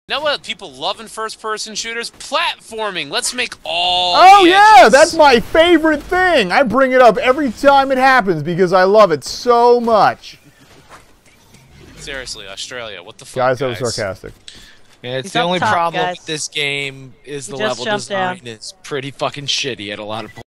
You know what people love in first-person shooters? Platforming. Let's make all Oh, the yeah, edges. that's my favorite thing. I bring it up every time it happens because I love it so much. Seriously, Australia, what the fuck, Guys, that was sarcastic. Yeah, it's He's the up only top, problem guys. with this game is the He just level jumped design down. is pretty fucking shitty at a lot of points.